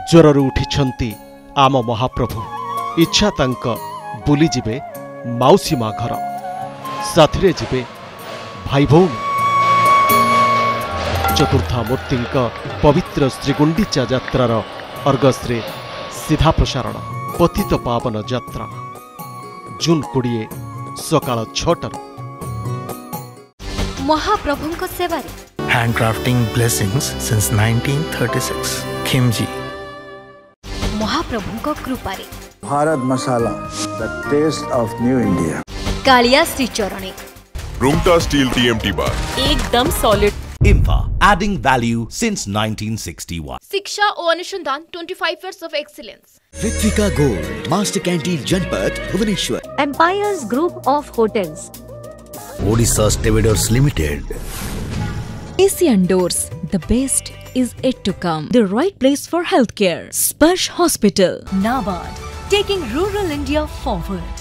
ज्वररू उठिछंती आम महाप्रभु। इच्छा तांक बुली जिबे माउसी मा घर, साथिरे जिबे भाई भौणी। चतुर्थामूर्तिंक पवित्र श्रीगुंडीचा यात्रार अर्गसरे सीधा प्रसारण पतितपावन यात्रा जून 20 सकाळ 6 महाप्रभुंक सेवारे handcrafting blessings since 1936 Khimji. महाप्रभुंक कृपारे Bharat masala the taste of new India। Kaliya Shri चरणे रूमटा स्टील TMT बार एकदम solid. IMFA adding value since 1961। शिक्षा और अनुसंधान 25 years of excellence। Ritvika Gold Master Canteen Janpat Bhubaneswar। Empires Group of Hotels। Odisha Stevedores Limited। Asian Doors, the best is yet to come. The right place for healthcare. Sparsh Hospital। NABARD, taking rural India forward।